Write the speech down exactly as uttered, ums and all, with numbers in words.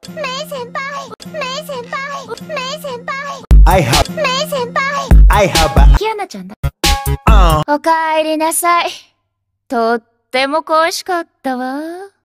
Mei-senpai! Mei-senpai! Mei-senpai! I have Mei-senpai! I have a キアナちゃんだ。 uh おかえりなさい。とっても恋しかったわ。